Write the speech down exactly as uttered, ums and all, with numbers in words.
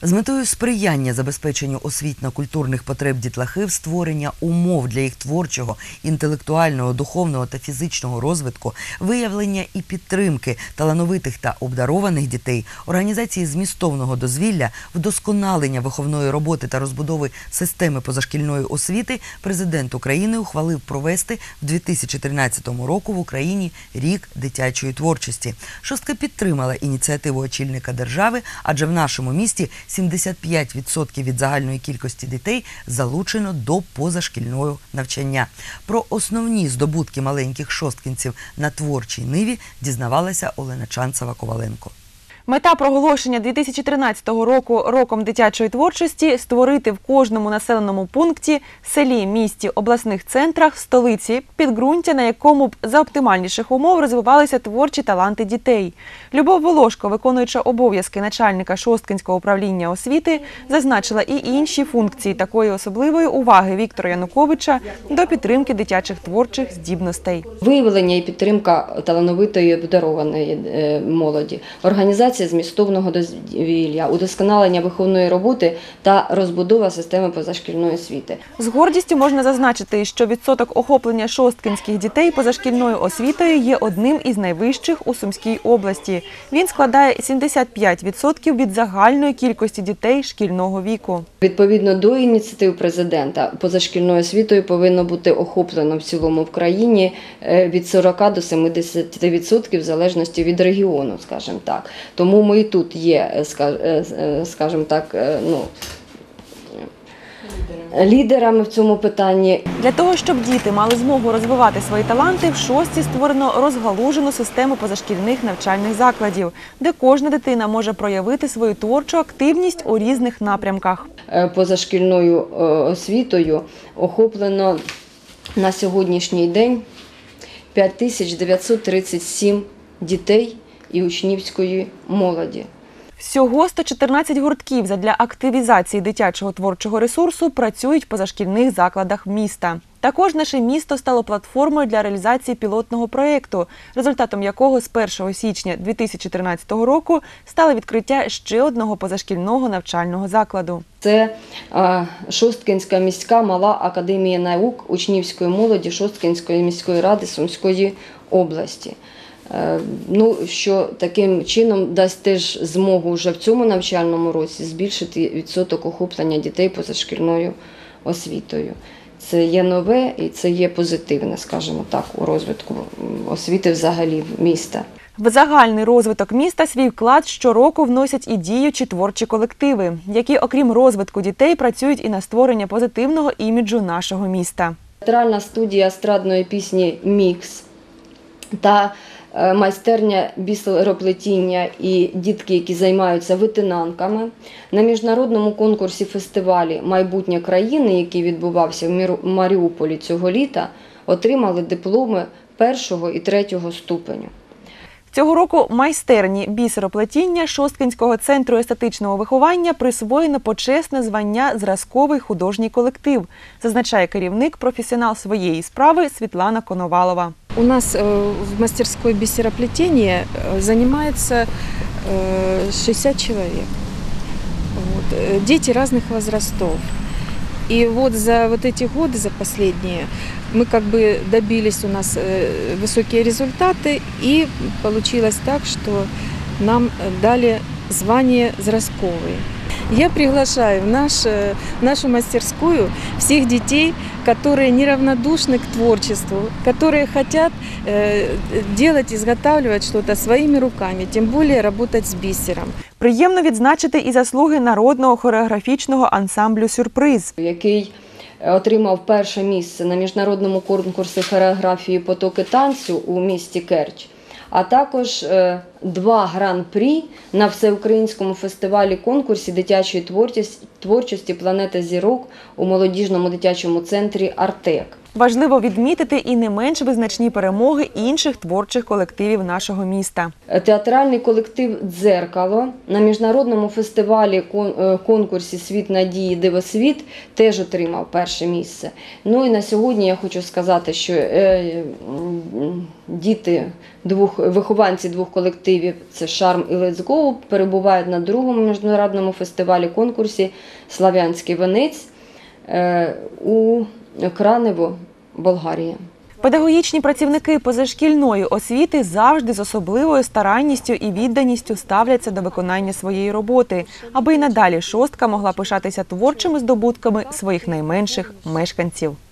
З метою сприяння забезпеченню освітньо-культурних потреб дітлахів, створення умов для їх творчого, інтелектуального, духовного та фізичного розвитку, виявлення і підтримки талановитих та обдарованих дітей, організації змістовного дозвілля, вдосконалення виховної роботи та розбудови системи позашкільної освіти президент України ухвалив провести в дві тисячі тринадцятому року в Україні рік дитячої творчості. Шостка підтримала ініціативу очільника держави, адже в нашому місті сімдесят п'ять відсотків від загальної кількості дітей залучено до позашкільного навчання. Про основні здобутки маленьких шосткинців на творчій ниві дізнавалася Олена Чанцева-Коваленко. Мета проголошення дві тисячі тринадцятого року роком дитячої творчості – створити в кожному населеному пункті, селі, місті, обласних центрах, столиці підґрунтя, на якому б за оптимальніших умов розвивалися творчі таланти дітей. Любов Волошко, виконуюча обов'язки начальника Шосткинського управління освіти, зазначила і інші функції такої особливої уваги Віктора Януковича до підтримки дитячих творчих здібностей. Виявлення і підтримка талановитої обдарованої молоді, організація змістовного дозвілля, удосконалення виховної роботи та розбудова системи позашкільної освіти. З гордістю можна зазначити, що відсоток охоплення шосткинських дітей позашкільною освітою є одним із найвищих у Сумській області. Він складає сімдесят п'ять відсотків від загальної кількості дітей шкільного віку. Відповідно до ініціатив президента, позашкільною освітою повинно бути охоплено в цілому в країні від сорока до семидесяти відсотків в залежності від регіону, скажімо так. Тому ми і тут є, скажімо так, ну, лідерами в цьому питанні. Для того, щоб діти мали змогу розвивати свої таланти, в шостці створено розгалужену систему позашкільних навчальних закладів, де кожна дитина може проявити свою творчу активність у різних напрямках. Позашкільною освітою охоплено на сьогоднішній день п'ять тисяч дев'ятсот тридцять сім дітей і учнівської молоді. Всього сто чотирнадцять гуртків задля активізації дитячого творчого ресурсу працюють в позашкільних закладах міста. Також наше місто стало платформою для реалізації пілотного проєкту, результатом якого з першого січня дві тисячі тринадцятого року стало відкриття ще одного позашкільного навчального закладу. Це а, Шосткинська міська мала академія наук учнівської молоді Шосткинської міської ради Сумської області. Ну, що таким чином дасть теж змогу вже в цьому навчальному році збільшити відсоток охоплення дітей позашкільною освітою. Це є нове і це є позитивне, скажімо так, у розвитку освіти взагалі міста. В загальний розвиток міста свій вклад щороку вносять і діючі творчі колективи, які, окрім розвитку дітей, працюють і на створення позитивного іміджу нашого міста. Театральна студія естрадної пісні «Мікс» та майстерня бісероплетіння і дітки, які займаються витинанками. На міжнародному конкурсі фестивалі «Майбутнє країни», який відбувався в Маріуполі цього літа, отримали дипломи першого і третього ступеню. Цього року майстерні бісероплетіння Шосткинського центру естетичного виховання присвоєно почесне звання «Зразковий художній колектив», зазначає керівник, професіонал своєї справи Світлана Коновалова. У нас в мастерской бисероплетения занимается шестьдесят человек. Вот. Дети разных возрастов. И вот за вот эти годы, за последние, мы как бы добились у нас высокие результаты, и получилось так, что нам дали звание «Зразковый». Я приглашаю в, наш, в нашу мастерскую всех детей, которые неравнодушны к творчеству, которые хотят э, делать, изготавливать что-то своими руками, тем более работать с бисером. Приємно відзначити і заслуги народного хореографічного ансамблю «Сюрприз», який отримав перше місце на міжнародному конкурсі хореографії «Потоки танцю» у місті Керч, а також два гран-прі на всеукраїнському фестивалі-конкурсі дитячої творчості «Планета зірок» у молодіжному дитячому центрі «Артек». Важливо відмітити і не менш визначні перемоги інших творчих колективів нашого міста. Театральний колектив «Дзеркало» на міжнародному фестивалі конкурсі «Світ надії. Дивосвіт» теж отримав перше місце. Ну і на сьогодні я хочу сказати, що діти, двох, вихованці двох колективів колективів – це «Шарм» і «Let's Go», перебувають на другому міжнародному фестивалі-конкурсі «Славянський венець» у Кранево, Болгарія. Педагогічні працівники позашкільної освіти завжди з особливою старанністю і відданістю ставляться до виконання своєї роботи, аби й надалі шостка могла пишатися творчими здобутками своїх найменших мешканців.